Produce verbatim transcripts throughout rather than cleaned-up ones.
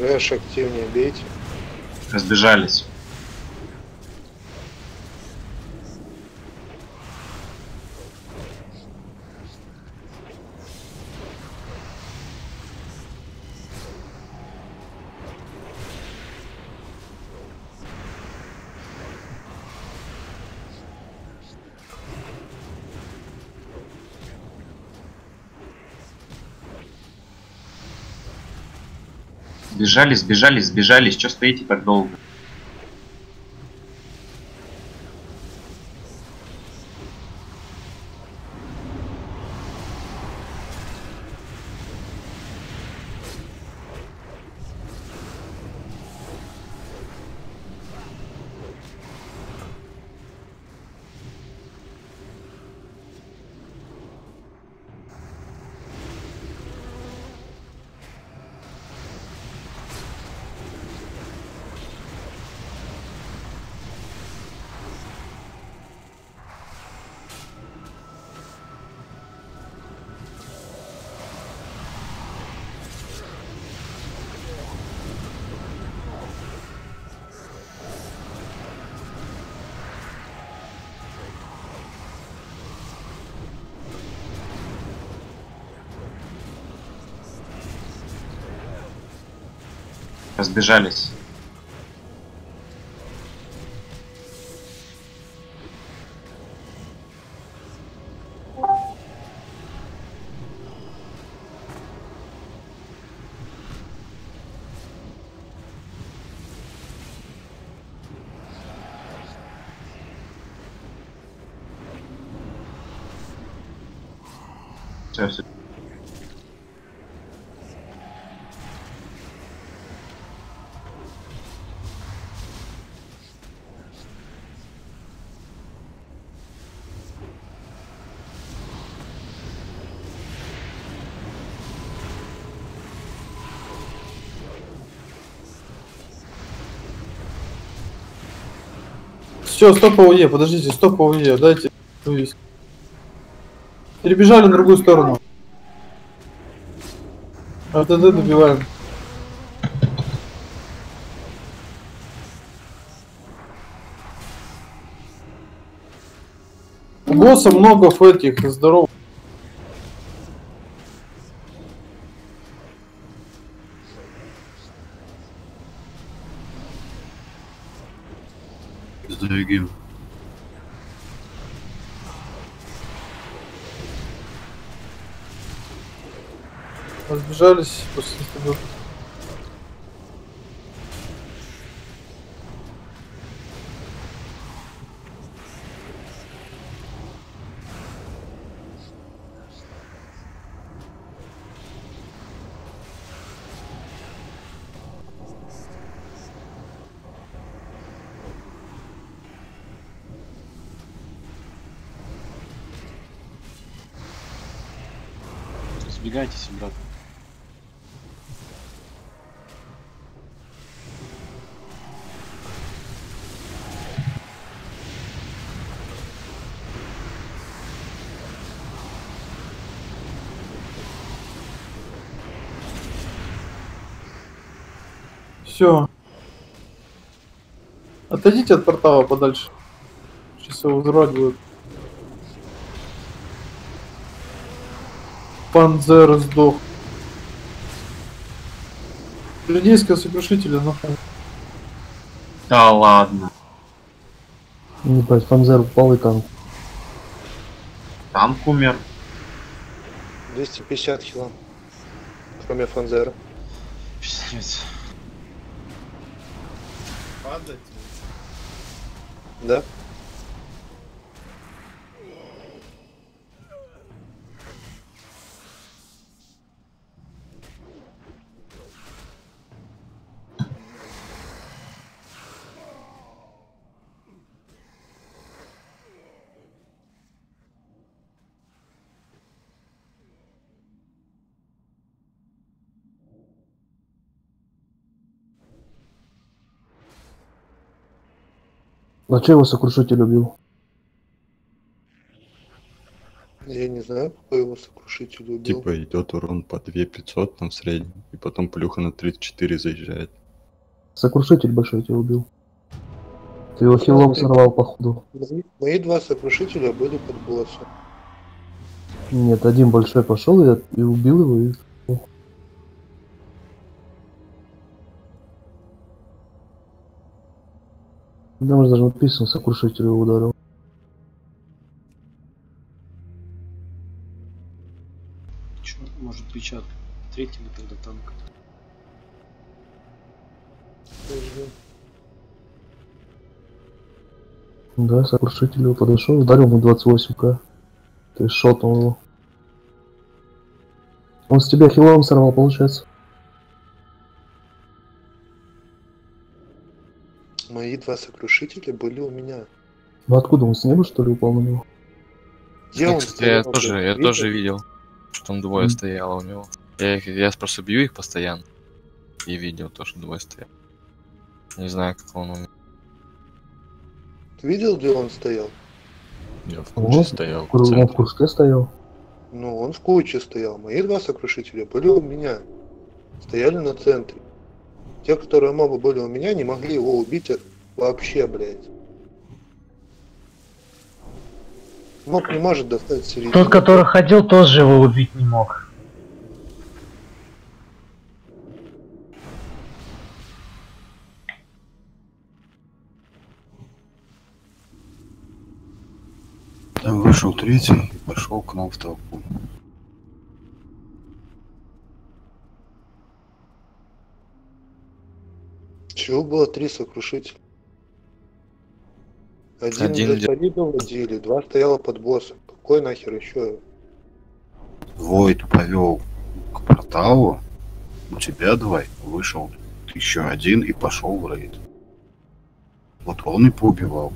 Рэш активнее бейте. Разбежались. Сбежались, сбежались, сбежались. Чё стоите так долго? Разбежались. Все, все. Все, стоп АОЕ, подождите, стоп АОЕ, дайте вывести. Перебежали на другую сторону. АТД добиваем. У босса много этих здоровых. Сдвигаем. Разбежались после того. Сбегайтесь, брат. Все. Отойдите от портала подальше. Сейчас его взрывать будет. Панзер сдох. Жидейского сокрушителя, нахуй. Да ладно. Ебать, Панзер упал и танк. Танк умер. двести пятьдесят хила. Кроме Фанзера. Пиздец. Падать. Да? А че его сокрушитель убил? Я не не знаю, какой его сокрушитель убил. Типа идет урон по две пятьсот там в среднем, и потом плюха на тридцать четыре заезжает. Сокрушитель большой тебя убил. Ты его хилом сорвал, походу. Мои, мои два сокрушителя были под боссом. Нет, один большой пошел и, и убил его. И... Да, может даже написано, сокрушитель его ударил. Чё, может печатать? Третьего тогда танка. Да, сокрушитель его подошел, ударил ему двадцать восемь ка. Ты шотнул его. Он с тебя хилом сорвал, получается. Мои два сокрушителя были у меня. Ну откуда он с неба, что ли, упал на него? Где Ну, он кстати, я стоял, тоже, блядь? я Видел? тоже видел, что там двое Мгм. стояло у него. Я, их, я просто бью их постоянно. И видел то, что двое стояло. Не знаю, как он умер. Ты видел, где он стоял? Я в Вот, куче стоял. Он в в центре. кружке стоял. Ну, он в куче стоял. Мои два сокрушителя были у меня. Стояли на центре. Те, которые мобы были у меня, не могли его убить вообще, блядь. Моб не может достать середину. Тот, который ходил, тоже его убить не мог. Там вышел третий и пошел к нам в толпу. Чего было три сокрушителя? Один, Один блядь, где- Фарида водили, два стояло под боссом. Какой нахер еще? Войд повел к порталу, у тебя давай, вышел еще один и пошел в рейд. Вот он и поубивал.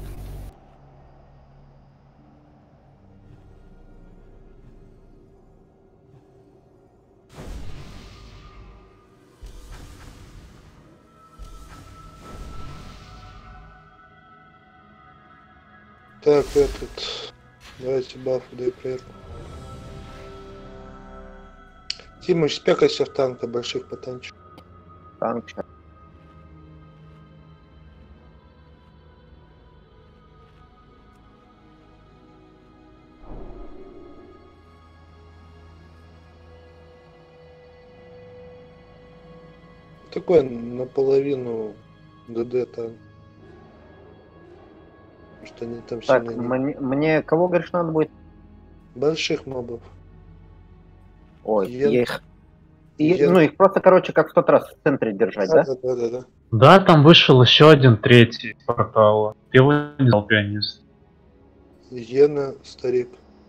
Так, этот... Давайте бафы, дай проверку. Тимыч, спекайся в танка, больших потанчик. Танк. Такой наполовину ДД танк. Потому что они там Так, сильно не- мне, мне кого, говоришь, надо будет? Больших мобов. Ой, Я- я их... и- я- Ну, их просто, короче, как в тот раз в центре держать, да? Да, да, да, да. Да, там вышел еще один третий портал. Ты его не знал, пианист. Ена, старик.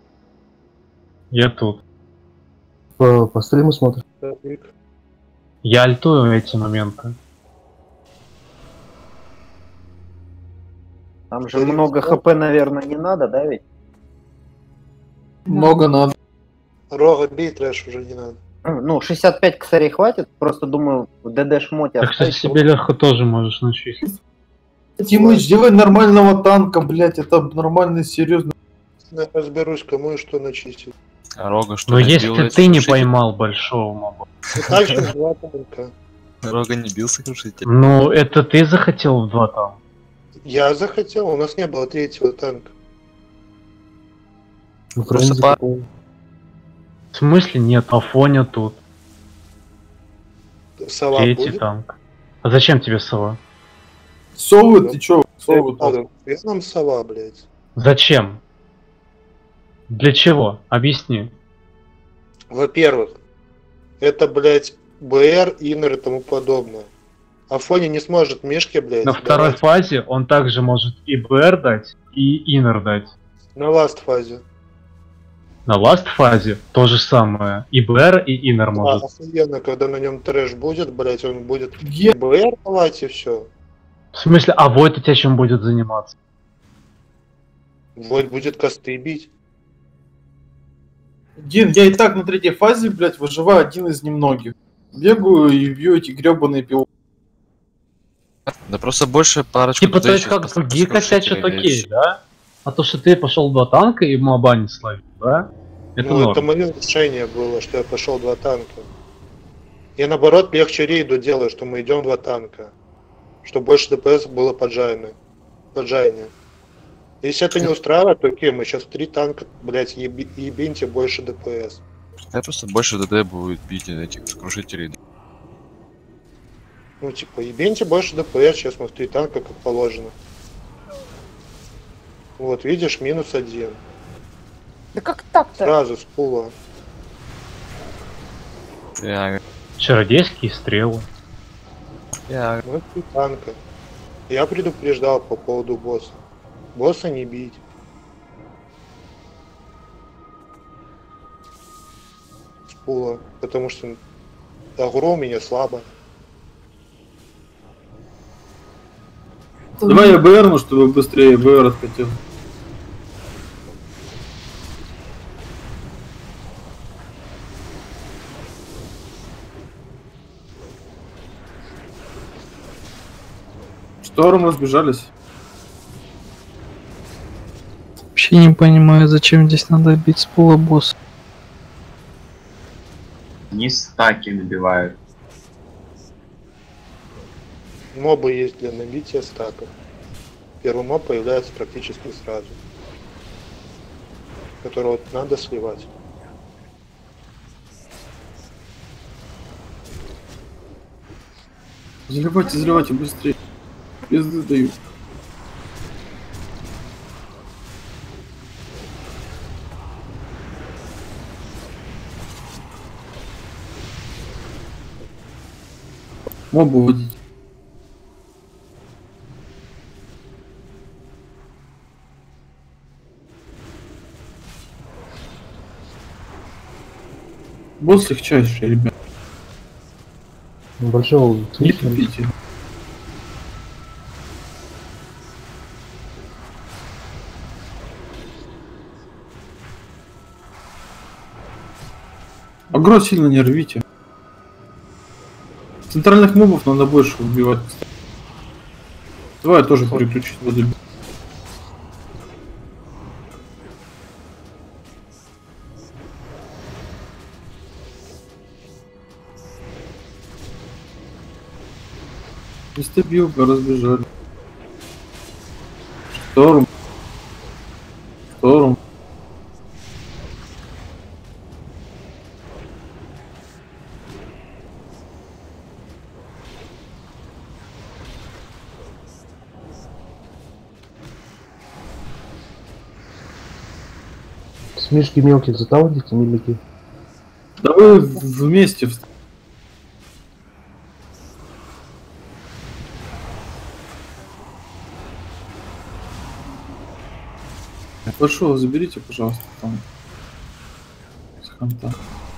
Я тут. По, по стриму смотришь? Старик. Я альтую эти моменты. Там же Старик, много да. хп, наверное, не надо, да, ведь? Много надо. Рога бей, трэш уже не надо. Ну, шестьдесят пять косарей хватит, просто думаю, в ДД-шмоте Так, кстати, себе легко тоже можешь начислить. Тимыч, делай нормального танка, блять, это нормальный, серьезный. Я разберусь, кому и что начистить. А Рога что Но не если бил ты не сокрушитель? поймал большого моба. И также два танка. Рога не бил сокрушитель. Ну, это ты захотел в два там. Я захотел, у нас не было третьего танка. Ну, Просто френзи по- какого? В смысле нет, Афоня тут. Сова Третий будет? танк. А зачем тебе сова? Совы, ты чё? Совы, да. Надо. Я нам сова, блядь. Зачем? Для чего? Объясни. Во-первых, это, блядь, БР, Иннер и тому подобное. Афоня не сможет мешки, блядь, На второй давать. фазе он также может и БР дать, и Иннер дать. На ласт фазе. На ласт фазе то же самое. И БР, и Иннер А, может. охуенно, когда на нем трэш будет, блядь, он будет Е- БР давать и все. В смысле, а Войд у тебя чем будет заниматься? Вот будет косты бить. Дин, я и так на третьей фазе, блять, выживаю один из немногих. Бегаю и бью эти гребаные пилы. Да просто больше парочку Типа, то есть тысяч как по- другие сокрушителей косячат есть. окей, да? А то, что ты пошел в два танка и моба не словил, да? Это Ну, это норм. мое решение было, что я пошел два танка. Я наоборот легче рейду делаю, что мы идем два танка. Чтобы больше ДПС было поджарено. Поджарение. Если это не устраивает, то окей, мы сейчас три танка, блять, еби, ебиньте больше ДПС. Я просто больше ДД будет бить этих сокрушителей. Ну, типа, ебиньте больше ДПС, сейчас мы в три танка, как положено. Вот, видишь, минус один. Да как так-то? Сразу с пула. Я... Чародейские стрелы. Я... Ну, три танка. Я предупреждал по поводу босса. Босса не бить. С пула. Потому что агро у меня слабо. Давай я БРну, чтобы быстрее БР откатил. Шторм разбежались. Вообще не понимаю, зачем здесь надо бить с пола босса. Не стаки набивают. Мобы есть для набития стаков. Первый моб появляется практически сразу. Которого вот надо сливать. Заливайте, заливайте быстрее. Пизды даю. Мобу водить. Босс легчайший, ребят. Большого Не тупите. Агро сильно не рвите. Центральных мобов надо больше убивать. Давай я тоже переключусь возле. Нестабилка разбежали. Шторм. Шторм. С мишки мелких заталкивайте, милики. Да вы вместе. вст- Пошел, заберите, пожалуйста, там. С ханта.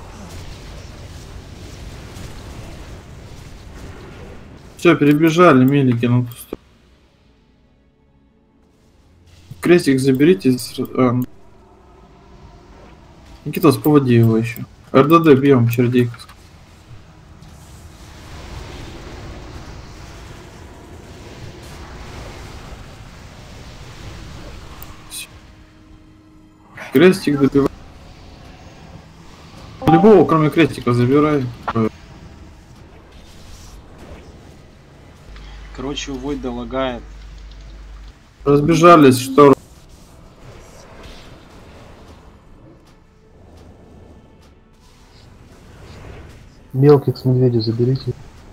Все, перебежали, милики на ту сторону. Крестик заберите. С... а, Никитос, поводи его еще. РДД бьем, чердейка. Крестик добивай. Любого, кроме крестика, забирай. Короче, у Войда лагает. Разбежались, что... Мелких с медведя заберите.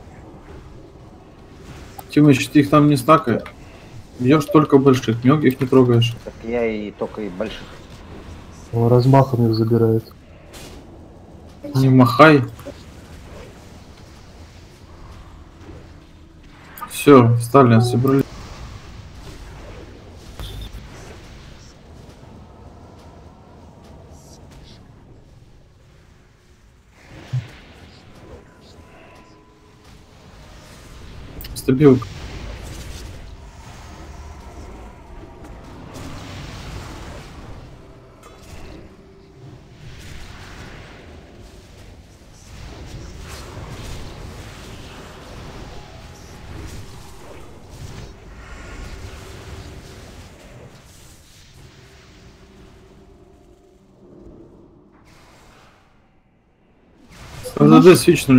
Тимыч, ты их там не стакает. Бьешь только больших, мелких не трогаешь. Так я и только и больших. Он размахом их забирает. Не махай. Все, встали, собрали. Стабилка. РДД свичнули.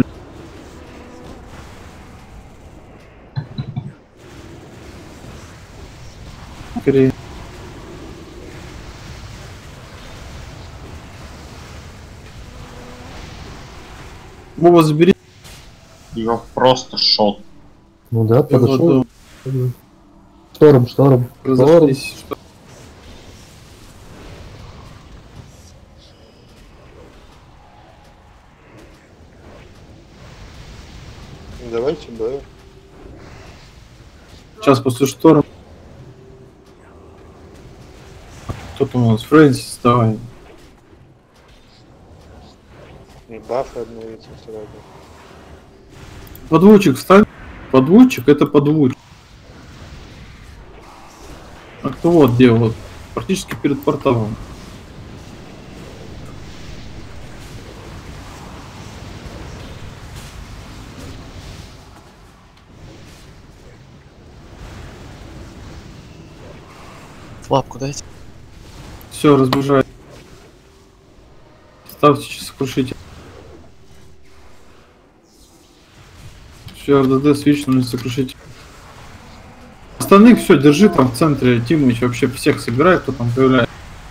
Скорее. Вова, забери. Ее просто шот. Ну да, подошел. Вот, Шторм, шторм. разошлись. Что? Давайте Б. Сейчас после шторма. Кто там у нас? Фрэнсис, давай. И бафы обновиться сразу. Подводчик встань. Подводчик это подводчик. А кто вот где вот? Практически перед порталом. Лапку дайте. Все, разбежай. Ставьте сейчас сокрушитель. Все, РДД свичнули, сокрушитель. Остальных все, держи там в центре, Тимыч, вообще всех собирай, кто там появляется.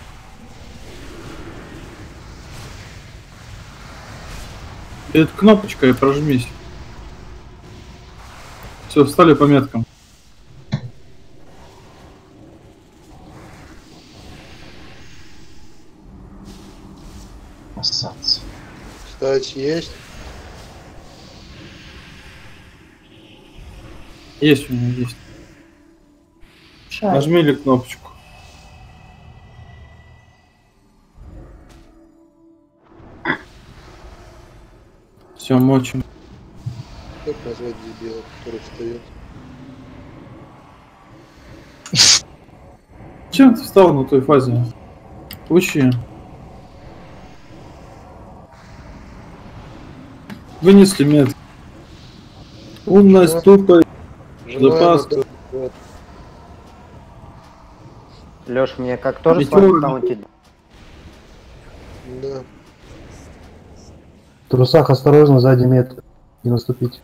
Перед кнопочкой прожмись. Все, встали по меткам. Красавцы. Кстати, есть. Есть у меня, есть. Нажмили кнопочку. Все, мочим. Как назвать дебила, который встает? Чем ты встал на той фазе? Учи. Вынесли мед. Умная ступа. Запас. Лёш, мне как тоже Ведь с вами он- таунтить? Да. В трусах осторожно, сзади метка. Не наступить.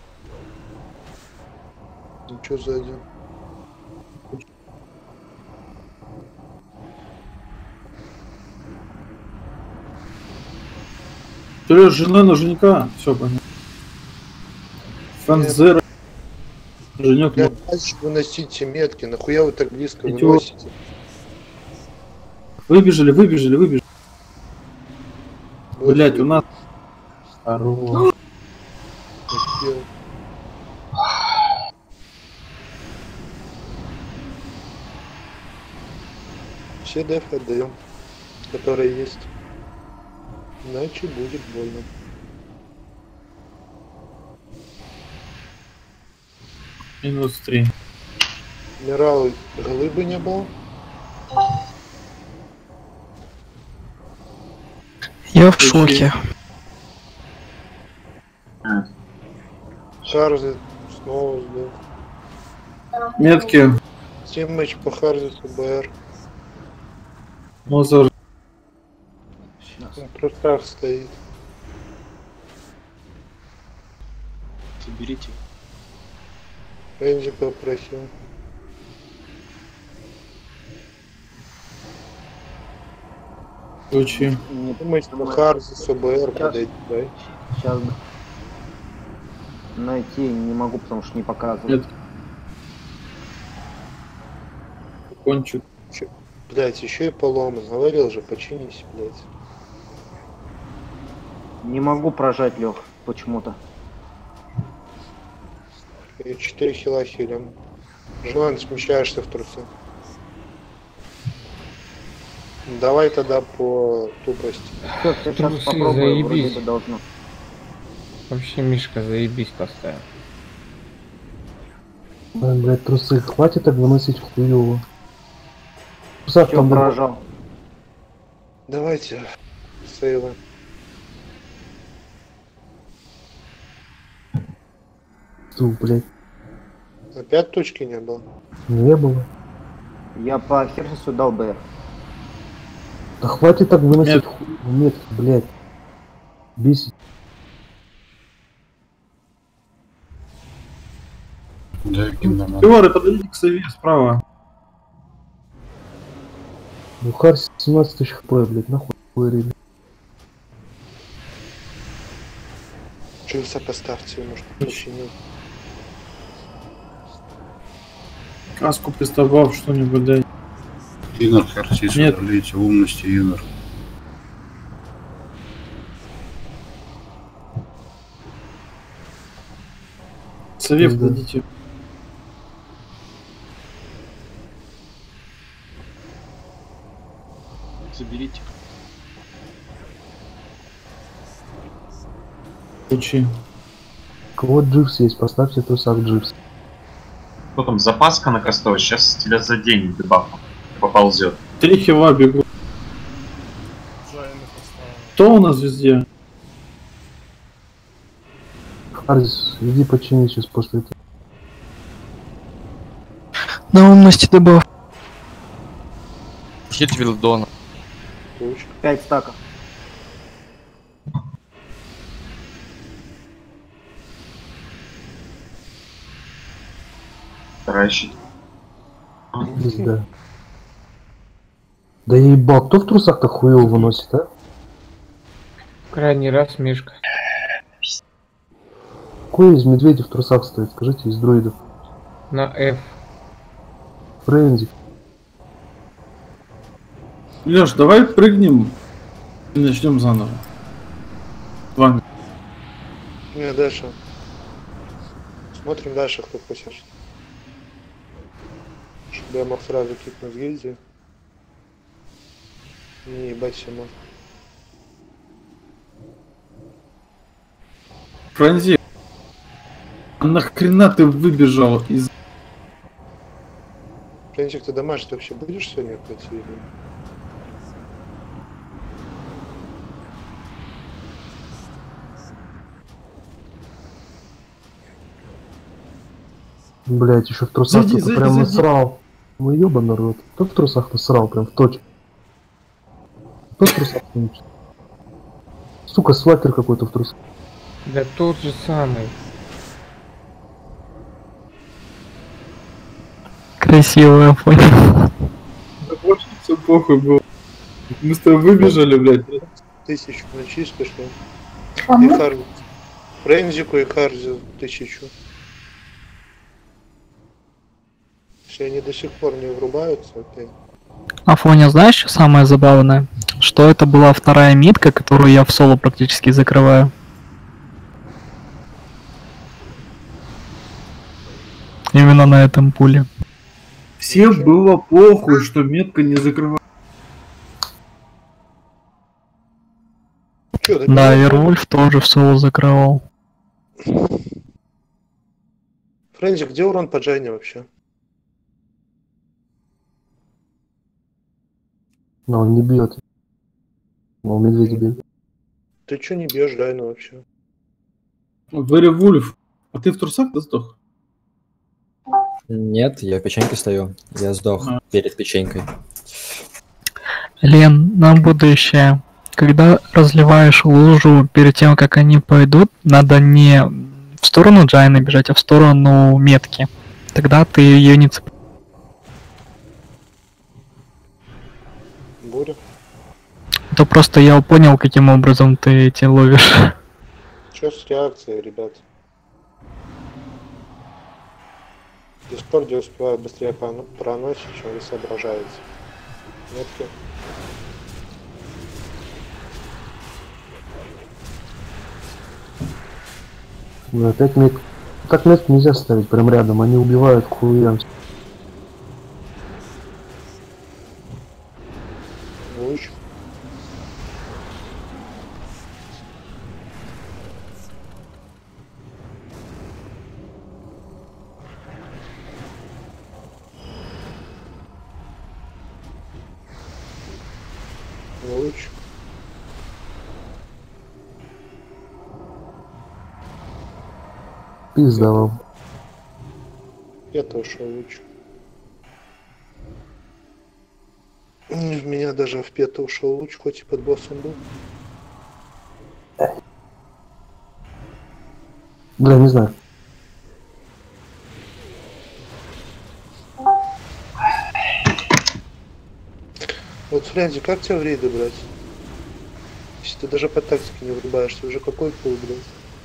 Ничего сзади. Ты жена на женика. Все понятно. Фанзера. Женек. Я дальше выносите метки, нахуя вы так близко Идёт. выносите? Выбежали, выбежали, выбежали. Вот Блять, вы, у нас. Хорош. успел. Все дефы отдаем, которые есть. Иначе будет больно. Минус три. Миралы глыбы не было. Я в шоке. Харзи снова сдал. Метки. Тимыч по Харзису БР. Мозар. Он просто стоит. Заберите. Энди попросил. Учи. Не Тимыч по Харзису БР подойти, дай. Сейчас бы. Найти не могу, потому что не показывает. Нет. Кончик. Блять, еще и поломан. Говорил же, починись, блять. Не могу прожать, Лех, почему-то. И четыре хила хилим. Желан, смещаешься в трусы. Давай тогда по тупости. Все, сейчас Трусы попробую, вроде заебись. бы должно. Вообще Мишка заебись поставил. А, блядь, трусы. Хватит так выносить хуёво. В трусах Все, там даже- прожал. Давайте. Сейва. Ту, блядь. Опять точки не было. Не было. Я по Херсису дал БР. Да хватит так выносить Нет. хуёво метки, блядь. Бесит. Пивары, подойдите к сове справа. Ну Харс семнадцать тысяч хп, блядь, нахуй вырили. Дживса поставьте, может починю. Каску приставав, что-нибудь дай. Инер, Харсис, Нет. удалите умности, Инер. Сове Да. подойдите. Заберите. Лучи. У кого дживс есть, поставьте трусак дживс. Кто там, запаска на костовой? Сейчас тебя заденет дебафом. Поползет. Три хила бегут. Кто у нас везде? Харс, иди почини сейчас после этого. На умности добав. Хит Вилдона. пять стаков. Вторая щит. Пизда. Да ебал, кто в трусах так хуёво выносит, а? Крайний раз Мишка. Какой из медведей в трусах стоит, скажите, из дроидов? На F. Френзи. Леш, давай прыгнем и начнем заново. С вами. Не, дальше. Смотрим дальше, кто хочет. Чтобы я мог сразу кикнуть гильдию. Не ебать ему. Франзи, а нахрена ты выбежал из... Френчик, ты домашний вообще будешь сегодня пойти или? Блять, еще в трусах Зайди, кто-то зайди, прям зайди. насрал. Ну ебаный рот. Кто в трусах насрал прям в точку? Кто в трусах насрал? Сука, свапер какой-то в трусах. Да тот же самый. Красивая фоня. Да вообще все похуй было. Мы с тобой выбежали, блядь. Тысячу на чистку, что ли? И Харзи. Френзику и Харзи тысячу. Если они до сих пор не врубаются, ты... Афоня, знаешь, что самое забавное? Что это была вторая митка, которую я в соло практически закрываю. Именно на этом пуле. Всем было похуй, что метка не закрывает. Чё, да Да, не- Вервольф тоже в соло закрывал. Френзик, где урон по Джайне вообще? Но он не бьет. Но он медведя бьет. Ты чё не бьешь Джайну вообще? Вервольф, а ты в трусах да сдох? Нет, я в печеньке стою. Я сдох А. перед печенькой. Лен, на будущее. Когда разливаешь лужу перед тем, как они пойдут, надо не в сторону Джайна бежать, а в сторону метки. Тогда ты ее не цепляешь. Буря? То просто я понял, каким образом ты эти ловишь. Чё с реакцией, ребят? В Дискорде успеваю быстрее пон- проносить, чем вы соображаете. Метки? Ну, опять мет... Так метку нельзя ставить прям рядом, они убивают к хуям. Луч. Луч. Пизда вам. Я-то ушел луч. М, В меня даже в пета ушел луч, хоть и под боссом был. Бля, не знаю. Вот, Френзи, как тебя в рейды брать? Если ты даже по тактике не врубаешься, уже какой пул, блядь?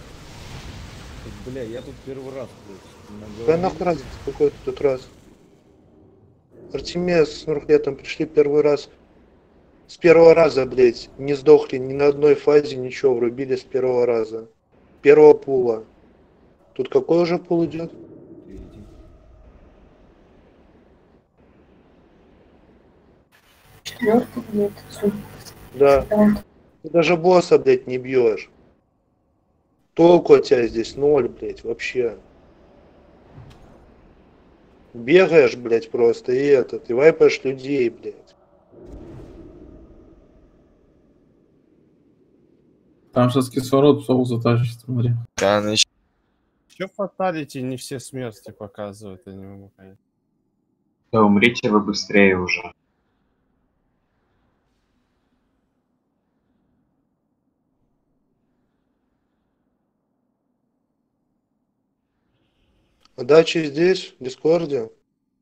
Бля, я тут первый раз, блядь. Какая нахуй разница, какой ты тут раз? Артемия с Нурхлетом пришли первый раз. С первого раза, блядь, не сдохли ни на одной фазе, ничего, врубили с первого раза. Первого пула. Тут какой уже пул идет? Четвертый, блядь, Да. Ты даже босса, блядь, не бьешь. Толку от тебя здесь ноль, блядь, вообще. Бегаешь, блядь, просто и этот, и вайпаешь людей, блядь. Там сейчас кислород псов затащит, смотри. Чё фаталити не все смерти показывают, я не могу понять. Да умрите вы быстрее уже. Удачи здесь, в Дискорде.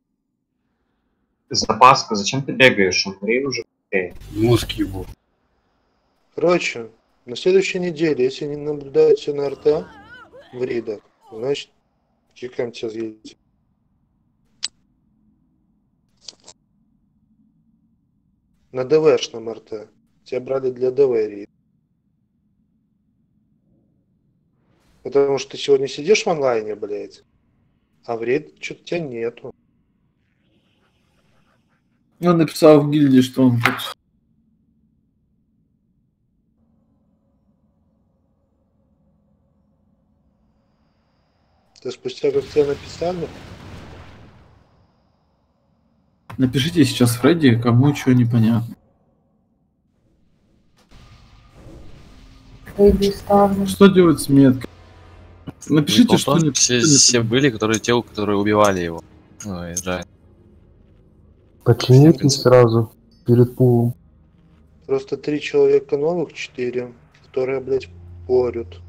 Запаска, зачем ты бегаешь? Умри уже быстрее. Мозг его. Короче, на следующей неделе, если не наблюдаете на РТ в ридах, значит, кикаем тебя съедете. На ДВшном РТ. Тебя брали для ДВ рид. Потому что ты сегодня сидишь в онлайне, блядь, а в рейд что-то тебя нету. Он написал в гильдии, что он тут. Ты спустя как тебя написали? Напишите сейчас Фредди, кому что непонятно. Что делать с меткой? Напишите, Ну, что там не... все, все были, которые те, которые убивали его. Ой, жаль. Починитесь сразу перед пулом. Просто три человека новых, четыре, которые, блядь, порют.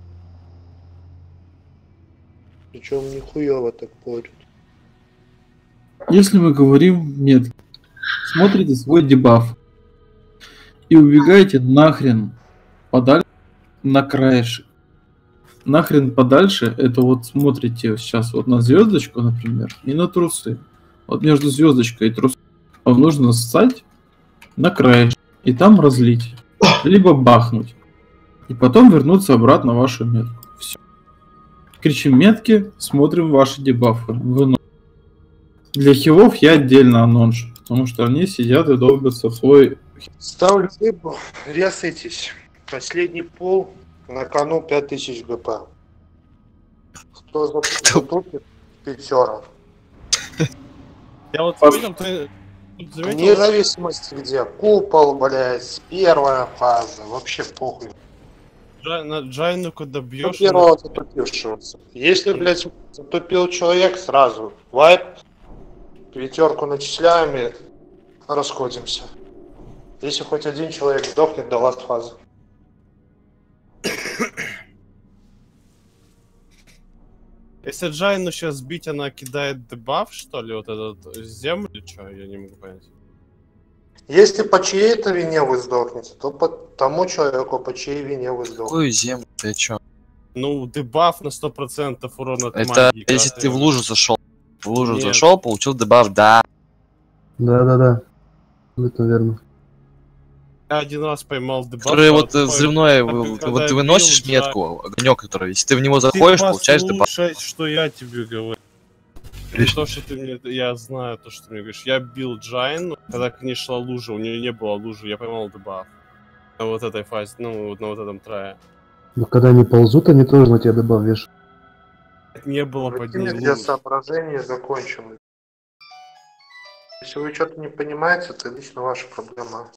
Причем нихуево так порют. Если мы говорим метки, смотрите свой дебаф и убегаете нахрен подальше на краешек. Нахрен подальше, это вот смотрите сейчас вот на звездочку, например, и на трусы. Вот между звездочкой и трусом вам нужно ссать на краешек и там разлить. Либо бахнуть. И потом вернуться обратно в вашу метку. Все. Кричим метки, смотрим ваши дебафы. Выносим. Для хилов я отдельно аноншу, потому что они сидят и долбятся в свой... Ставлю рыбу, рясайтесь. Последний пол, на кону пять тысяч ГП. Кто затупит, пятеров. Я вот понял, ты... Вне зависимости где. Купол, блядь, первая фаза. Вообще похуй. Джай, на Джайну куда бьешь? Ну, первого затупившего. Если, блядь, затупил человек, сразу вайп, пятерку начисляем и расходимся. Если хоть один человек сдохнет до ласт фазы. Если Джайну сейчас бить, она кидает дебаф, что ли, вот этот землю, что? Я не могу понять. Если по чьей-то вине вы сдохнете, то по тому человеку, по чьей вине вы сдохнете. Какую землю? Ты чё? Ну, дебаф на сто процентов урон от Это магии. если ты в лужу зашел. В лужу Нет. зашел, получил дебаф, да. Да-да-да. Это верно. Я один раз поймал дебаф. Который вот такой, взрывное, так, вы- когда вот я ты выносишь бил, метку, огонек, который, если ты в него Ты заходишь, получаешь дебаф. послушай, что я тебе говорю. Не то, что ты мне... Я знаю то, что ты мне говоришь. Я бил Джайну, когда к ней шла лужа, у нее не было лужи, я поймал дебаф. На вот этой фазе, ну, вот на вот этом трае. Но когда они ползут, они тоже на тебя добавишь. Не было под ней Для лужи. соображения закончено. Если вы что-то не понимаете, это лично ваша проблема.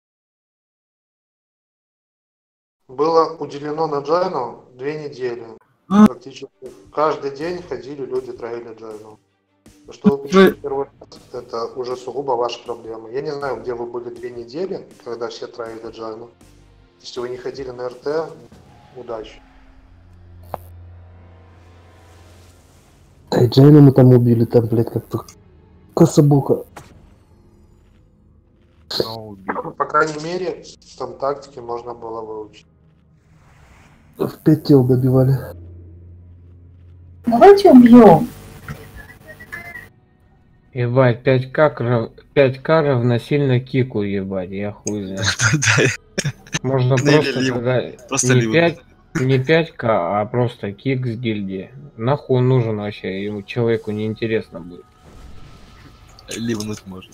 Было уделено на Джайну две недели. Практически каждый день ходили люди, троили Джайну. То, что вы пришли первый раз, это уже сугубо ваша проблема. Я не знаю, где вы были две недели, когда все троили Джайну. Если вы не ходили на РТ, удачи. Да и Джайна мы там убили, там, блядь, как-то кособока. По крайней мере, там тактики можно было выучить. В пять тел добивали. Давайте убьем. Ебать, пять ка равносильно кику, ебать, я хуй знаю. Можно просто тогда не пять, не пять ка, а просто кик с гильдии. Нахуй он нужен вообще, ему человеку неинтересно будет. Ливнуть можно.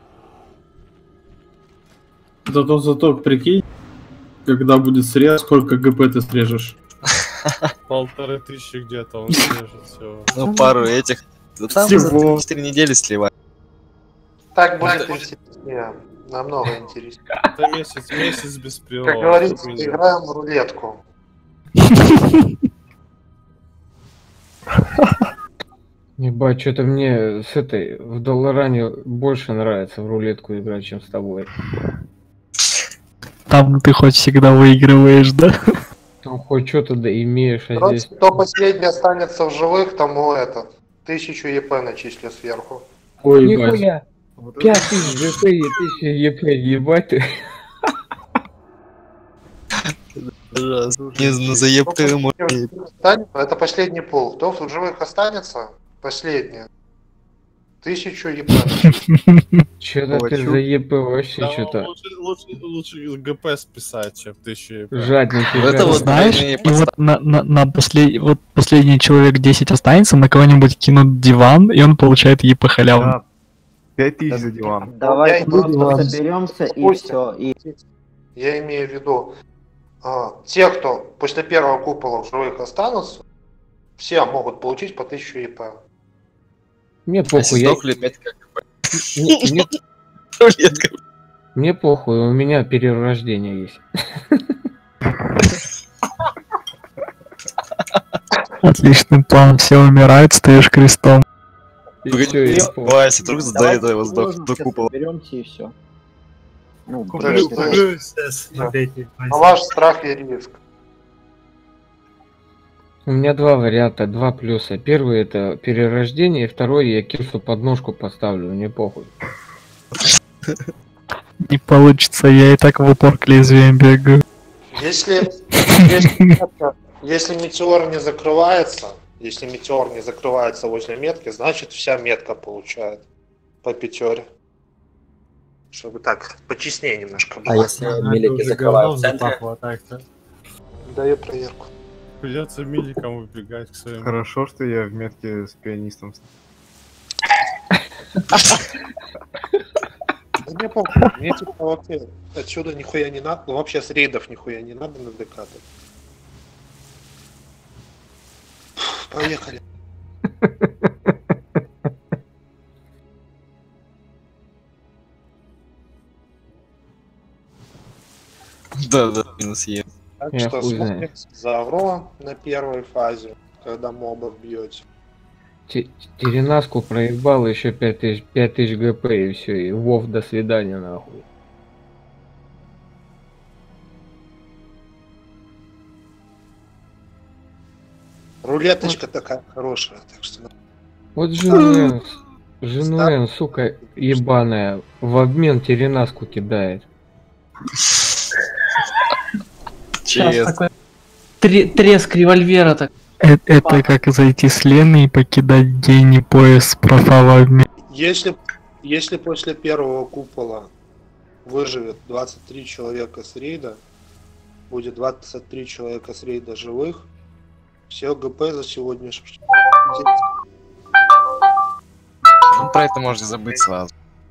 Зато, зато, прикинь, когда будет срез, сколько ГП ты срежешь. Полторы тысячи где-то он срежет всего. Ну, пару этих. Да там за четыре недели сливать. Так будет интереснее. Намного интереснее. Это месяц, месяц без прилова. Как говорится, играем в рулетку. Ебать, что-то мне с этой в Долларане больше нравится в рулетку играть, чем с тобой. Там ты хоть всегда выигрываешь, да? Там хоть что-то да имеешь, а Короче, здесь... кто последний останется в живых, тому этот. Тысячу ЕП начислю сверху. Ой, нихуя! Пять тысяч ЕП, тысяча ЕП, ебать ты. Не знаю, за ЕП можно. Это последний пол. Кто в живых останется, последний. Тысячу ЕП. Че-то ты за ЕП вообще Да, что-то. Лучше, лучше, лучше ГП списать, чем тысячу ЕП. Жадненький. Это вот знаешь, и вот на, на, на послед... вот последний человек десять останется, на кого-нибудь кинут диван, и он получает ЕП халяву. пять тысяч за диван. Давайте Я просто имею- соберемся и Пусть. все. И... Я имею в виду, а, те, кто после первого купола в живых останутся, все могут получить по тысячу ЕП. Мне А похуй, если я... сдохли, опять как ГП. Мне- мне- Рулетка. Мне похуй, у меня перерождение есть. Отличный план, все умирают, стоишь крестом. И всё, я понял. Вася, вдруг до этого сдох до купола. Соберемся и все. Ну, То есть, то есть, да. На ваш страх и риск. У меня два варианта, два плюса. Первый это перерождение, второй я кирсу под ножку поставлю, мне похуй. Не получится, я и так в упор к лезвиям бегаю. Если, если, если метеор не закрывается, если метеор не закрывается возле метки, значит вся метка получает по пятере. Чтобы так, почестнее немножко было. А если милики закрывают в центре? Даю проверку. Придется миликом убегать к своему. Хорошо, что я в метке с пианистом. Да мне похуй, мне типа вообще отсюда нихуя не надо, ну вообще с рейдов нихуя не надо на декаты. Поехали. Да, да, минус Е. Так Я что хуй смотрим знаю. за Авро на первой фазе, когда мобов бьете. Те- Теренаску проебал еще пять тысяч, пять тысяч ГП и все, и Вов, до свидания нахуй. Рулеточка такая хорошая, так что... Вот жену, жену, сука, ебаная, в обмен Теренаску кидает. Честно. такой тре- треск револьвера так. Э- Это как зайти с Лены и покидать день и пояс с профавами. Если, если после первого купола выживет двадцать три человека с рейда, будет двадцать три человека с рейда живых, все ГП за сегодняшний день. Ну, про это можно забыть сразу.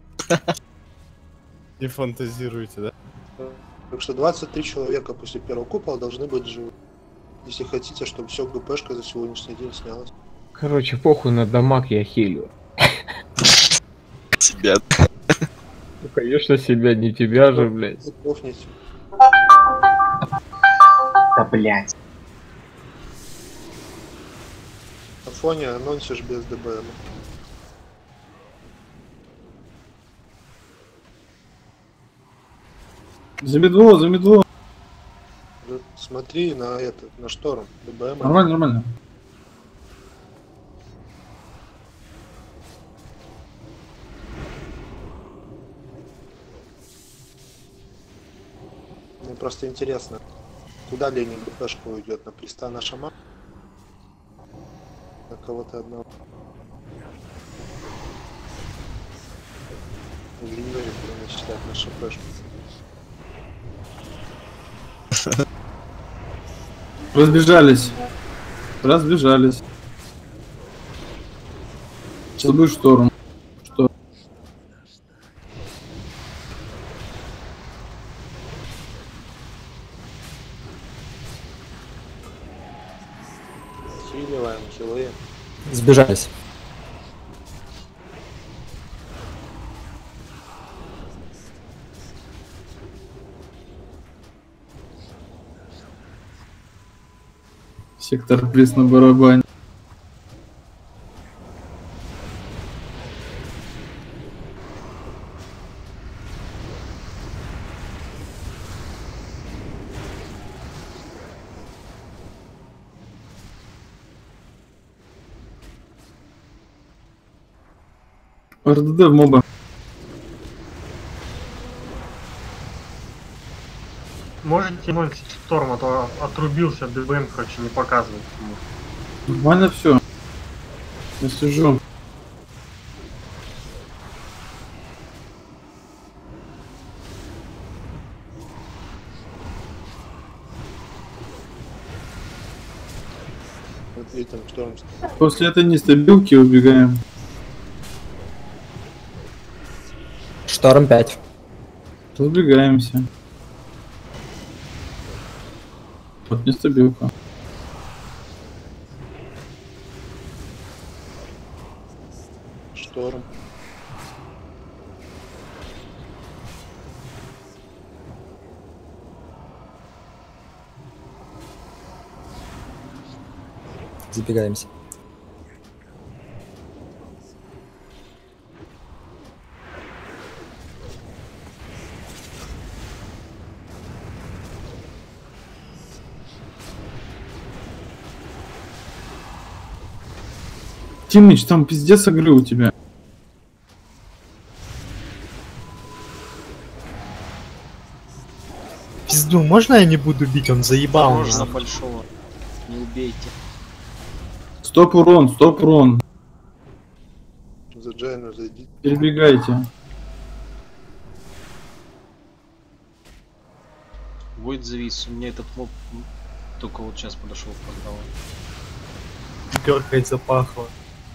Не фантазируйте, да? Так что двадцать три человека после первого купола должны быть живы. Если хотите, чтобы все ГПшка за сегодняшний день снялась. Короче, похуй на дамаг, я хилю. Себя. Ну, конечно, себя, не тебя же, блядь. Запомните. Да блять. На фоне анонсишь без ДБМ. За медво, за медво. Да смотри на это, на шторм. ДБМ. Нормально, нормально. Мне просто интересно, куда Ленин БПшка уйдет? На пристан на шаман? На кого-то одного? Ленин будем начислять на ШПшку. Разбежались. Разбежались. Сейчас будет шторм. Что? Хиливаем, хилы. Сбежались. Сектор приз на барабане. РДД в моба. Можете носить шторм, а то отрубился ДБМ, короче, не показывает ему. Нормально все. Я сижу. Вот и там шторм. После этой нестабилки убегаем. Шторм пять. Разбегаемся. Вот нестабилка. Шторм. Забегаемся. Тимыч, там пиздец игры у тебя. Пизду, можно я не буду бить? Он заебал. Можно большого. Не убейте. Стоп урон, стоп урон. За Джайну зайди. Перебегайте. Войд завис. У меня этот моб только вот сейчас подошел к порталу. Гёркать запахло.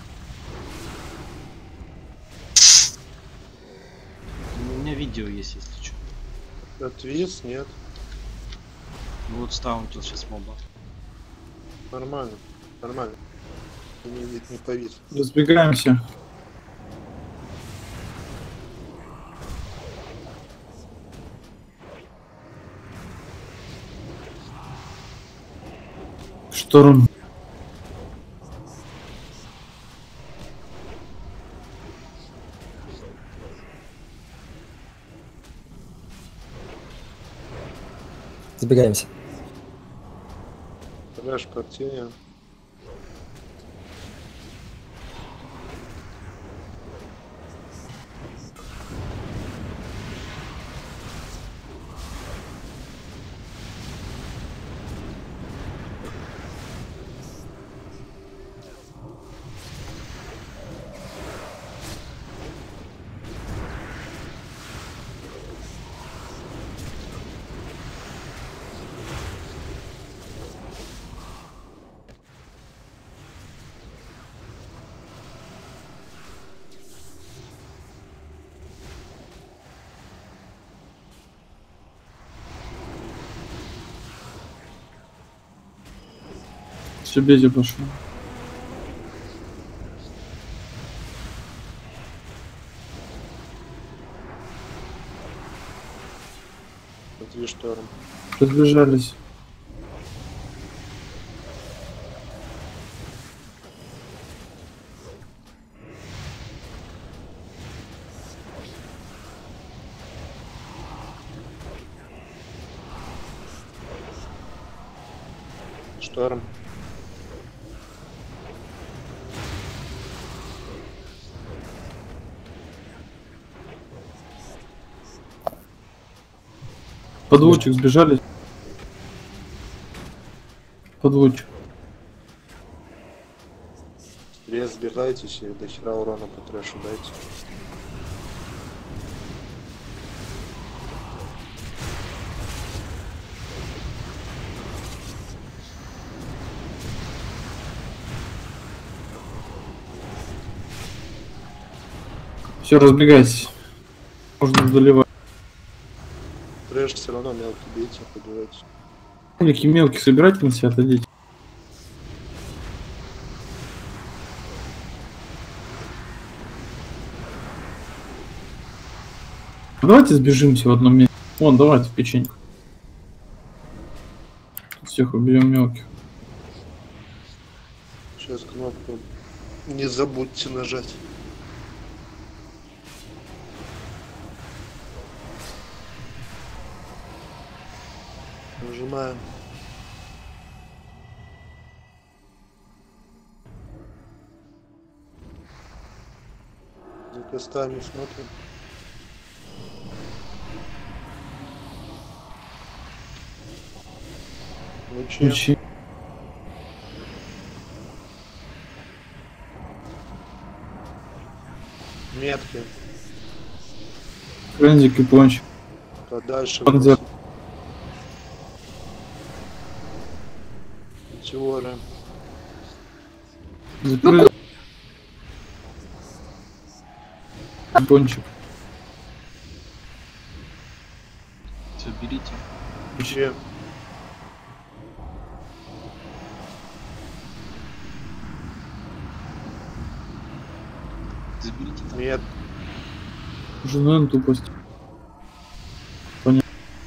У меня видео есть, если что. Отвис, нет. Вот стаунтил сейчас моба. Нормально, нормально. Не, не, не повис. Разбегаемся. Шторм. Забегаемся. Рэш партия. Себе пошел. Две шторм. Разбежались. Шторм. Подводчик сбежали. Подводчик. Рез, сбегайтесь и до хера урона по трэшу дайте. Все, разбегайся. Можно доливать. Трэш все равно мелкий бейте, подбивайте. Мелкий мелкий собирайте на себя, отойдите. Давайте сбежимся в одном месте. Вон, давайте печеньку. Всех уберем мелких. Сейчас кнопку не забудьте нажать. Нажимаем. За костами смотрим. Лучи. Лучи. Метки. Френзик и пончик. Подальше. Подзер. Метеоры. Закрыли. Пончик. Все, берите. Лучи. Заберите там. Нет. Уже, наверное, тупость. Понятно.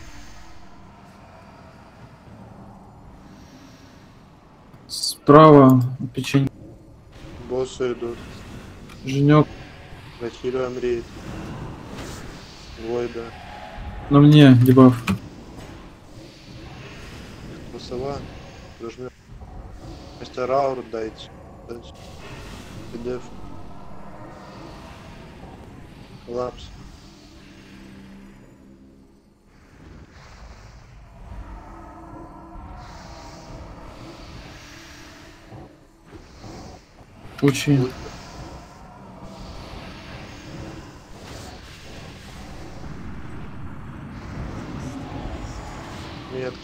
Справа печенье. Боссы идут. Женек. Нахилюем рейд. Войда. На мне дебаф. Басова. Прожмем. Мастер ауру дайте. Дайте. Пидеф. Лапс. Учи. Нет.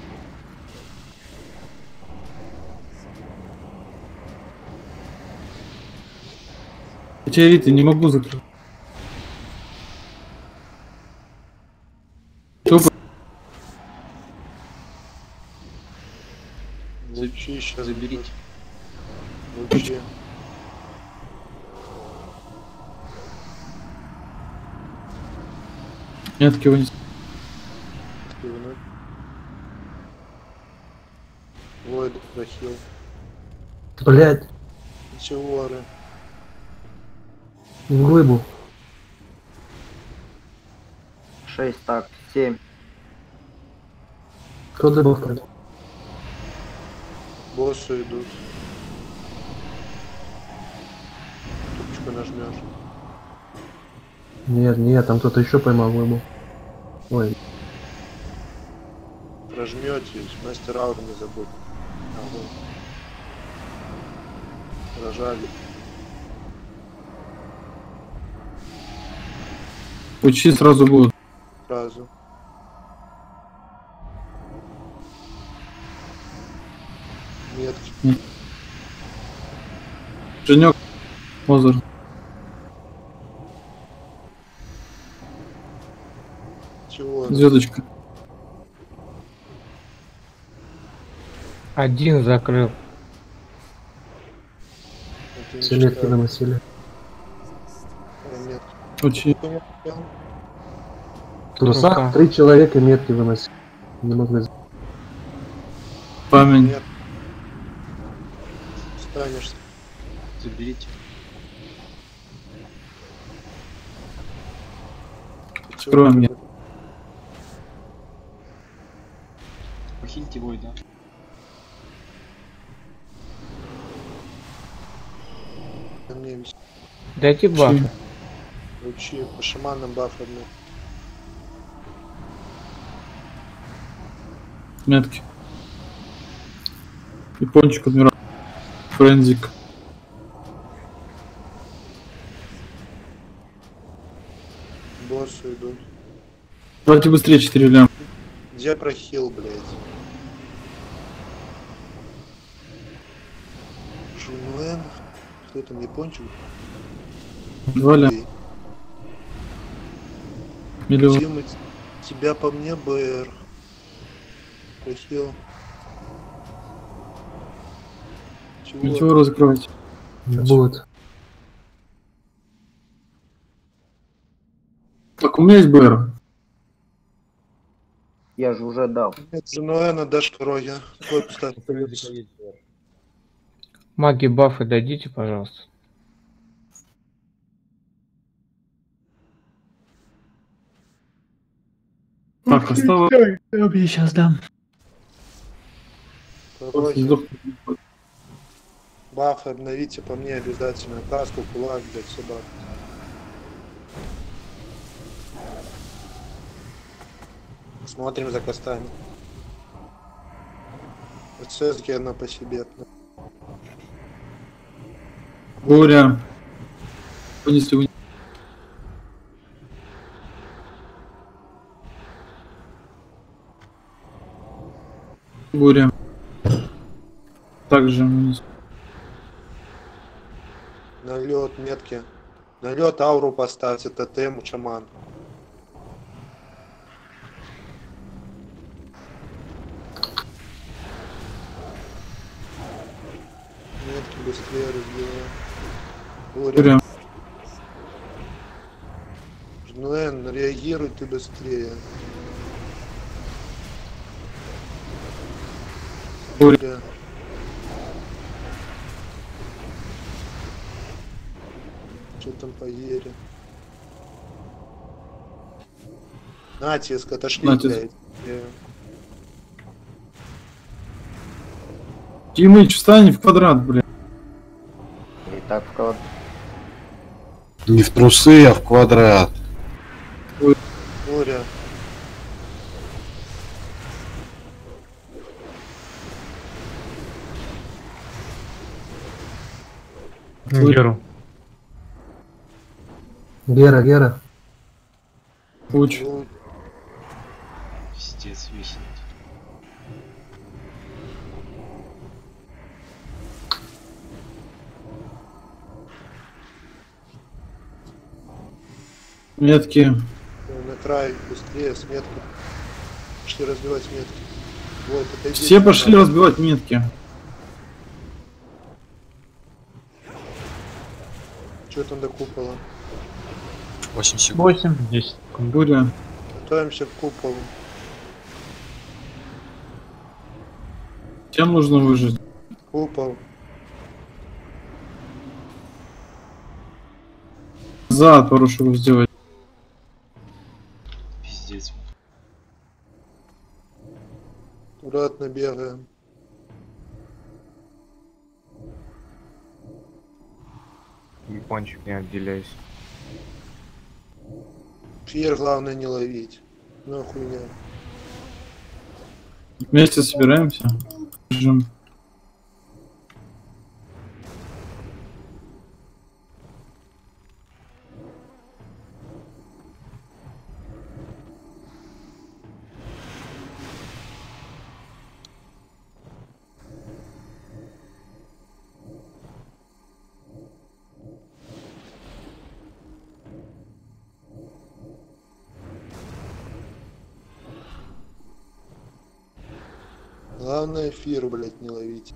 Метеориты не могу закрыть. Тупо. Лучи сейчас заберите. Лучи. Метки вынес. Войд, прохил. Блять, Метеоры. в глыбу. Шесть, так, семь. Кто добавка? Боссы идут. Тупочку нажмешь. Нет, нет, там кто-то еще поймал глыбу. Ой. Прожметесь, мастер ауру не забудь. Ага. Прожали. Учи сразу будут. Сразу. Метки. Нет. Женек. Мозер. Чего? Звездочка. Один закрыл. Все метки выносили. Нет. Учи. В трусах три человека метки выносили. Не могли. Память. Нет. Станешь. Заберите. Открой мне. Похильте Войда. Дайте баф. Лучи по шаманам баф одну. Метки. И пончик адмирал. Френзик. Боссы идут. Давайте быстрее четыре лям. Где прохил, блядь? Жунуэн. Кто там, япончик? Два лям. Миллион. Тима, тебя по мне, БР. Прохил. Метеору закрывайте. Будет. Так, у меня есть БР. Я же уже дал. Нет, Жунуэна дашь второй, я. Твой поставь. Маги бафы дадите, пожалуйста. Так, осталось. Я сейчас дам. Бафы обновите по мне обязательно. Каску, кулак, блядь, собак. Смотрим за костами. ЦСГ одна по себе. Буря. Вынесли, вынесли. Буря. Также вынесли. Налет, метки. Налет, ауру поставьте, тотем, чаман. Метки быстрее разбиваю. Буря. Жнуэн, реагируй ты быстрее. Буря. Что там по Ере? Натиск, отошли, Натиск. блядь. Э, Тимыч, встань в квадрат, блядь. И так в квадрат. Не в трусы, а в квадрат. Буря. Геру. Гера, Гера. Пуч. Пиздец, висит. Метки. На край быстрее, с меткой. Пошли разбивать метки. Вот, это Все пошли разбивать метки. Что там до купола? восемь секунд. восемь, десять. Буря. Готовимся к куполу. Всем нужно выжить. Купол. За пару шагов сделать. Пиздец. Аккуратно бегаем. Япончик, не отделяйся. Фьер главное не ловить. Ну хуйня. Вместе собираемся. Бежим. Главное эфир, блять, не ловить.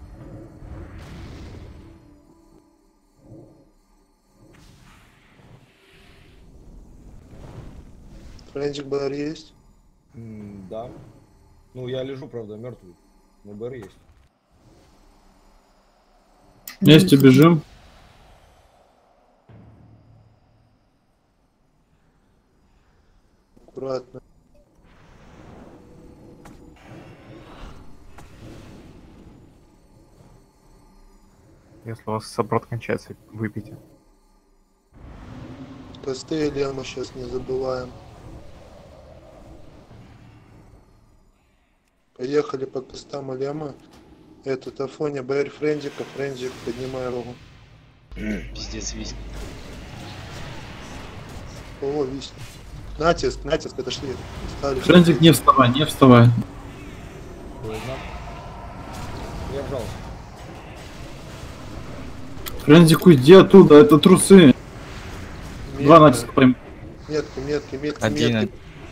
Френчик бар есть? М, да. Ну, я лежу, правда, мертвый. Но БР есть. Вместе бежим. Аккуратно. Если у вас сопрот кончается, выпейте. Косты и лема сейчас не забываем. Поехали по костам Алема. Этот Афоня, Бэр Френдика, Френдик, поднимай руку. Пиздец, виснет. О, виснет. Натиск, натиск, отошли. Стали. Френдик, не вставай, не вставай. Я вжал. Френдик, уйди оттуда, это трусы. Метка. Два натиска пойм. Метки, метки, метки, Один. метки.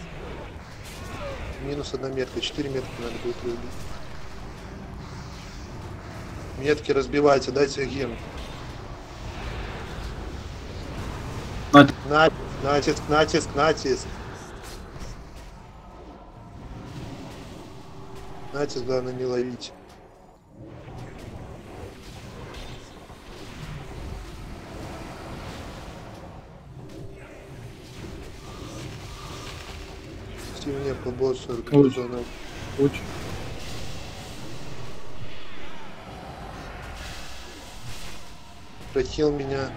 Минус одна метка, четыре метки надо будет разбить. Метки разбивайте, дайте ген. Натиск. Натиск, натиск, натиск. Натиск, главное не ловить. Мне по боссу организованного. Очень. Прохил меня.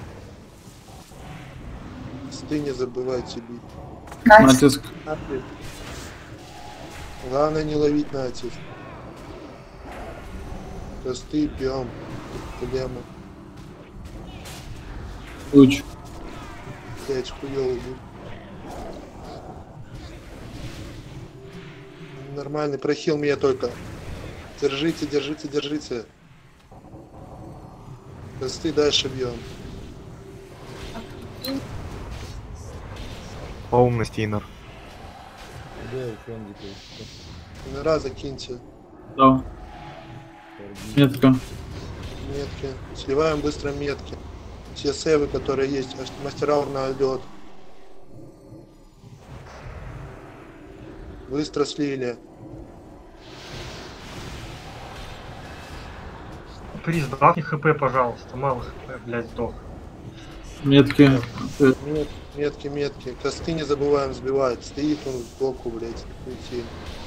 Ты не забывайте бить. Натиск. Натиск. Главное не ловить натиск. Косты пьем. Проблема. Луч. Пять хуёвый будет. Нормальный, прохил меня только. Держите, держите, держите. Косты дальше бьем. Полный стинер. Номера закиньте. Да. Метка. Метки. Сливаем быстро метки. Все сейвы, которые есть. Мастера на лед. Быстро слили. Приз, добавь хп, пожалуйста. Мало хп, блядь, сдох. Метки. Мет, метки, метки. Косты не забываем сбивать. Стоит он сбоку, блядь. Уйти.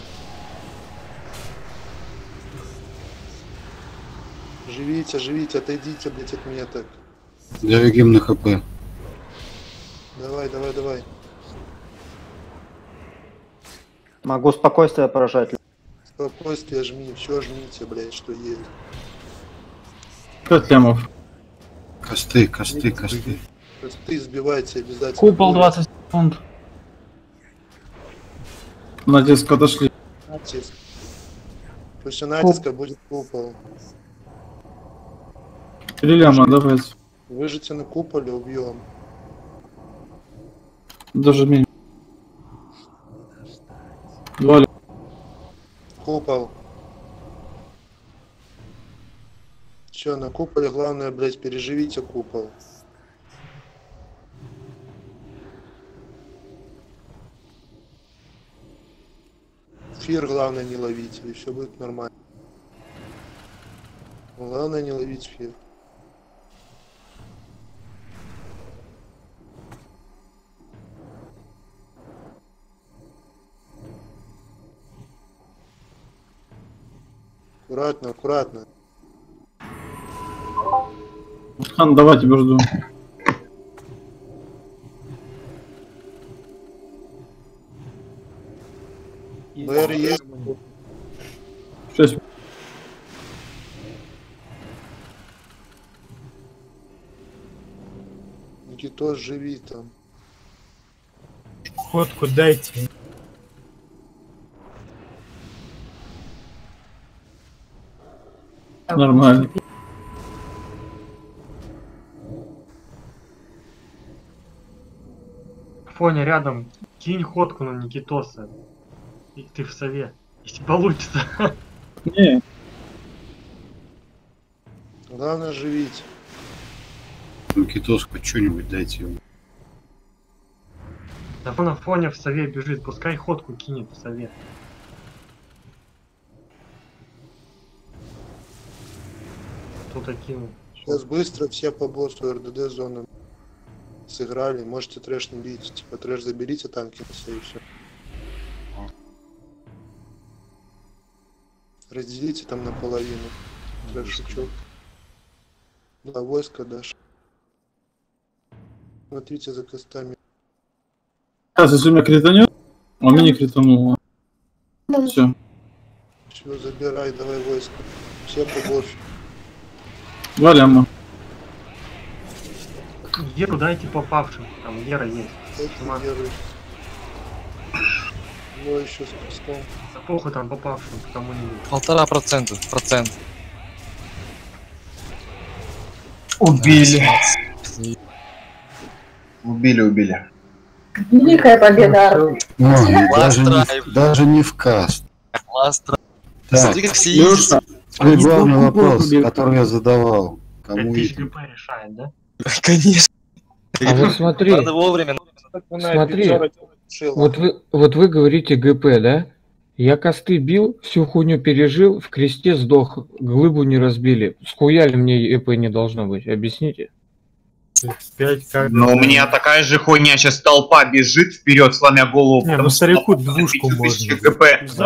Живите, живите, отойдите, блядь, от меток. Я гимн на хп. Давай, давай, давай. Могу спокойствие поражать. Спокойствие жми, все жмите, блядь, что есть. Пять лямов. Косты, косты, косты. Косты сбивайте обязательно. Купол двадцать секунд. Натиск отошли. Натиск. После натиска будет купол. Три ляма, давайте. Выжите на куполе, убьем. Даже меньше. Два ляма. Купол. Че, на куполе главное, блять, переживите купол. Фир главное не ловить, и все будет нормально. Главное не ловить фир. Аккуратно, аккуратно. Хан, давай, тебя жду. БР есть? Шесть. Никитос, живи там. Ходку дайте. Нормально. Фоня рядом, кинь ходку на Никитоса. И ты в сове. Если получится. Не. Главное живить. Никитос, хоть что-нибудь дайте ему. Да на фоне в сове бежит, пускай ходку кинет в сове. Кто-то кинул. Сейчас быстро все по боссу РДД зоны сыграли. Можете трэш не бить. Типа трэш заберите, танки на все и все. Разделите там наполовину. Трэшечок. Да, войско дашь. Смотрите за костами. Сейчас, если меня кританет, а меня не критануло. Все. Все, забирай, давай войско. Все побольше. Валяма. Геру дайте попавшим. Там Гера есть. Дайте Геру. Ну еще с куском. Да похуй там попавшим, кому-нибудь. Полтора процента. Процент. Убили. Убили, убили. Великая победа. Ой, даже, не, даже не в каст. Ластра. Так, Смотри, как все ездят. свой главный вопрос, который я задавал. Кому пять тысяч это? ГП решает, да? Конечно. А вот смотри, Надо вовремя. смотри, вот вы, вот вы говорите ГП, да? Я косты бил, всю хуйню пережил, в кресте сдох, глыбу не разбили. Схуяли мне ЕП не должно быть, объясните? Но у меня такая же хуйня, сейчас толпа бежит вперед, сломя голову. Не, ну старику двушку можно. ГП.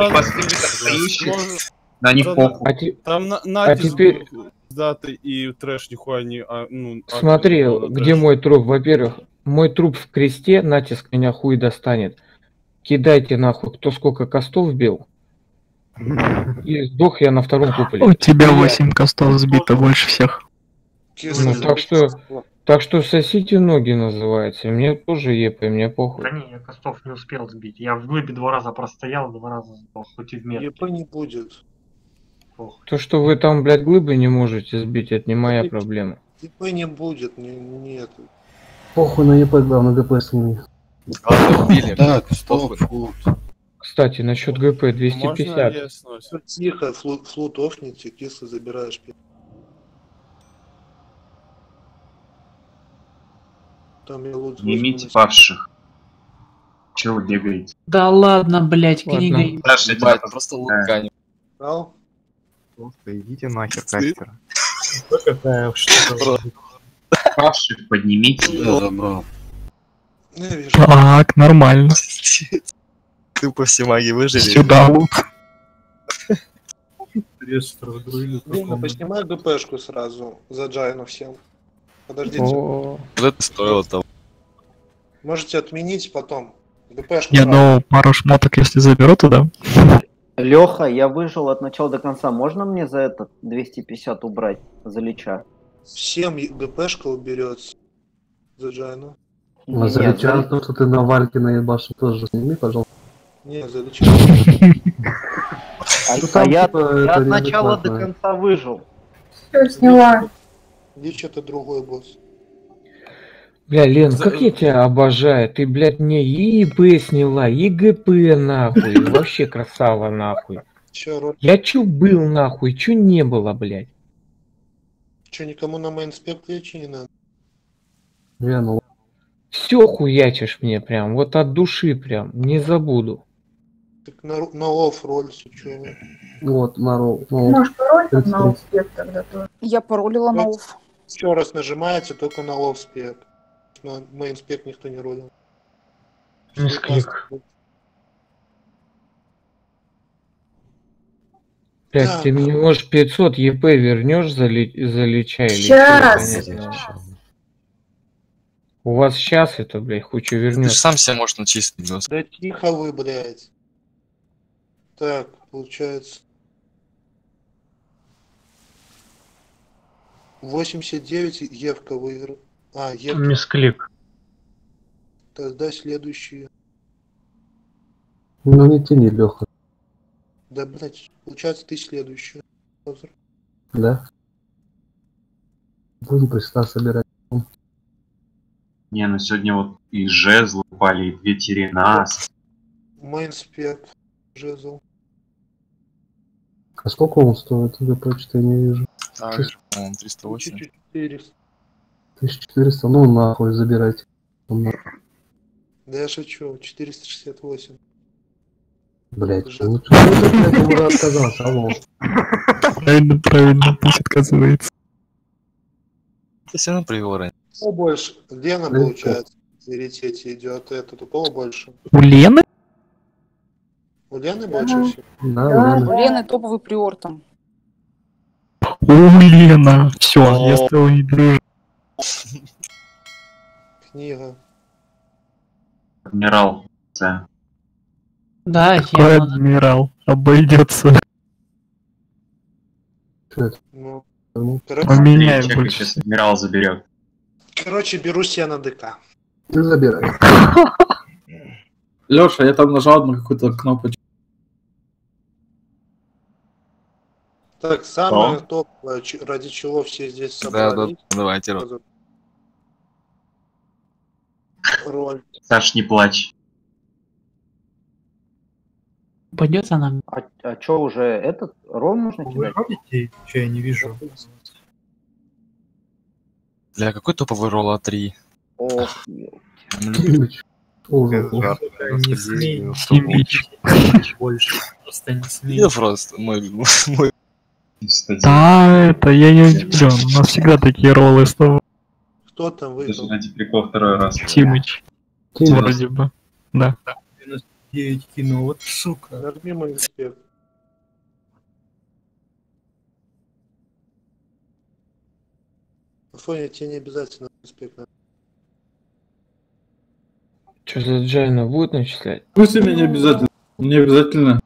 На них похуй. А те- Там на, а натиск теперь- был, даты и трэш нихуя не... а, ну, а- Смотри, а- где трэш. мой труп. Во-первых, мой труп в кресте, натиск меня хуй достанет. Кидайте нахуй, кто сколько костов бил. И сдох я на втором куполе. У тебя восемь костов сбито больше всех. Ну, так что, так что сосите ноги называется. Мне тоже ЕП, мне похуй. Да не, я костов не успел сбить. Я в глыбе два раза простоял, два раза сдох, хоть и в метке. ЕП не будет. То, что вы там, блядь, глыбы не можете сбить, это не моя проблема. ЕП не будет, не, нет. Похуй на ЕП, главное ГП сними. Так, стоп, фут. Кстати, насчет ГП двести Можно пятьдесят. я сносю? Тихо, флут, флут офните, кисло забираешь. Там я лут Снимите павших. Чего вы бегаете? Да ладно, блять, Ладно. книга. Саша, я тебя Ебать, просто- просто Да. луканю. Ау? Просто идите нахер, кастера. Какая штука. Павших поднимите. Я забрал. Я вижу. Так, нормально. Тупо все маги выжили. Сюда лук. Дима, поснимай ГПшку сразу за Джайну всем. Подождите. О, Вот это стоило того. Можете отменить потом. ГПшку Не, сразу. ну пару шмоток, если заберу туда. Леха, я выжил от начала до конца. Можно мне за это двести пятьдесят убрать? За лича? Всем ГПшка уберется за Джайну. А за Нет, Лича, за- то, что ты на вальке наебашил, тоже сними, пожалуйста. Не, за Лича. А, Ну, а там, я, типа, я это от начала до неадекватно. конца выжил. Все, сняла. Лич это другой босс. бля, Лен, как я тебя обожаю. Ты, блядь, мне и ИП сняла, и ГП нахуй. Вообще красава нахуй. Че, Рот? Я чё был нахуй, чё не было, блядь. Че, никому на мейнспект лечи не надо? Не, ну Все хуячишь мне прям, вот от души прям, не забуду. Так на, ру- на офф роль, че. вот, на ролл. Ну, Может, пароль там тридцать на успех тогда тоже. Я паролила на уф. Еще раз нажимаете только на лов спек. На мейнспект никто не ролил. Мисклик. Блядь, Так. ты мне, может, пятьсот ЕП вернешь за, ли... за лича или Щас. что? Понятия не имею. У вас сейчас это, блядь, хуй что Ты же вернешь. сам себя можешь начислить. Гос. Да тихо вы, блядь. Так, получается. восемьдесят девять Евка выиграл. А, Евка. Мисклик. Тогда следующие. ну не тяни, Леха, Да, блядь, получается ты следующий. да? Будем приста собирать. Не, ну сегодня вот и жезл упали, и две терена. Мейнспект. Жезл. А сколько он стоит? Я почти не вижу. Так же, по-моему, триста восемь. четыреста. тысяча четыреста, ну нахуй забирайте. Да я шучу, четыреста шестьдесят восемь. Блять, ну что ты, блядь, уже отказался, алло. Правильно, правильно, пусть отказывается. Это все равно приговоры. Кого больше? Лена, Ну, получается, в приоритете идет. Это у кого больше? У Лены? У Лены больше всего? Да, Да, Лена. У Лены топовый приор там. У Лена. Все, я с тобой не дружу. Книга. Адмирал. Да. Да, Какой я... адмирал? Обойдется. Ну, У короче, меня Чекай, больше. сейчас адмирал заберет. короче, берусь я на ДК. Ты забирай. Леша, я там нажал на какую-то кнопочку. Так, самое топовое, ч- ради чего все здесь Да, да, собрались. давайте, Рот. Роль. Саш, не плачь. Пойдется нам. А, а чё уже этот ролл можно Вы кидать? робите? Че я не вижу? Бля, какой топовый ролл А три? Ох, Не смей, Симбич. больше. Просто не смей. Я просто, мой, мой... Да, это я не удивлен. У нас всегда такие роллы с тобой. Кто там Даже выиграл? ради прикола второй раз. Тимыч. Вроде бы. Да. девяносто девять кинул, вот сука. Нажми мой инспект. Афоня, тебе не обязательно инспект. надо. Что за Джайна будет начислять? Пусть мне не обязательно. Не обязательно.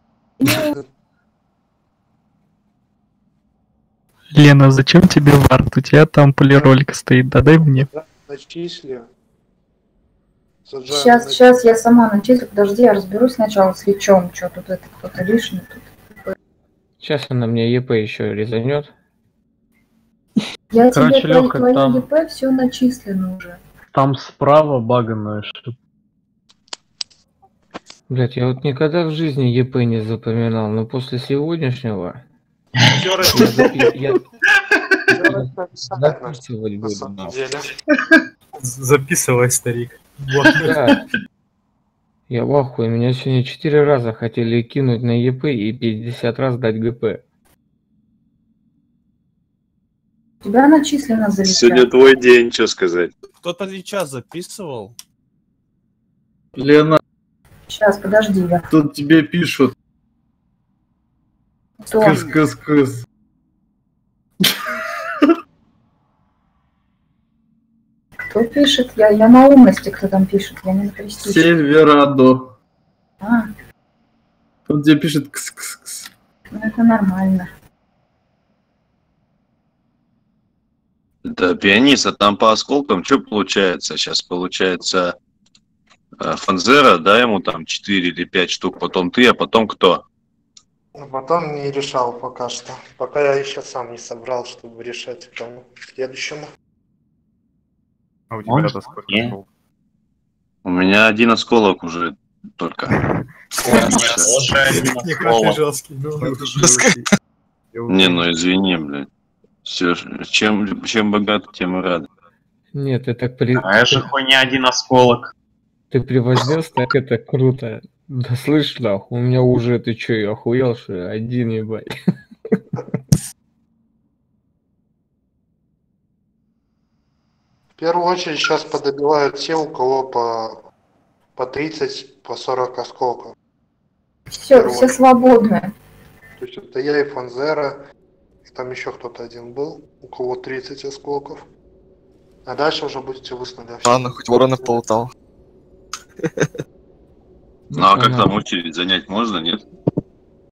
Лена, зачем тебе вард? У тебя там полиролик стоит, да дай мне. Начисли. Сейчас, сейчас я сама начислю. Подожди, я разберусь сначала с Личом. Что тут это кто-то лишний тут. Сейчас она мне ЕП еще резанет. Я Короче, тебе твои, Лёха, твои там- ЕП все начислено уже. Там справа баганная ошибка. Блять, я вот никогда в жизни ЕП не запоминал, но после сегодняшнего Всё я расписано. запи- я Всё расписано, записывать на буду. самом нахуй. деле. Записывай, старик. Да. Я в ахуе, меня сегодня четыре раза хотели кинуть на ЕП и пятьдесят раз дать ГП. У тебя начислено за Лича. Сегодня твой день, что сказать. Кто-то Лича записывал? Лена, Сейчас, подожди, я. тут тебе пишут. Кто? Кыс-кыс-кыс. Кто пишет? Я, я на умности, кто там пишет. Я не на крестище. Северадо. А, Он тебе пишет кс-кс-кс. ну это нормально. Да, пианист, а там по осколкам что получается? Сейчас получается э, Фанзера, да, ему там четыре или пять штук, потом ты, а потом кто? Ну, потом не решал пока что. Пока я еще сам не собрал, чтобы решать кому следующему. А у тебя Он? это сколько Не. осколков? У меня один осколок уже только. Не каждый жесткий, ну. Не, ну извини, блядь. Все, чем, чем богат, тем и рад. Нет, ты так при... А же хуйня один осколок. Ты превознес, так это круто. Да слышь, нахуй, у меня уже, ты чё, я охуел, что ли? Один, ебать. В первую очередь сейчас подобивают те, у кого по, по тридцать, по сорок осколков. Все, все свободны. То есть это я и Фанзера, и там еще кто-то один был, у кого тридцать осколков. А дальше уже будете вы с нуля. Ладно, хоть воронов полутал. Ну а как там очередь занять можно, нет?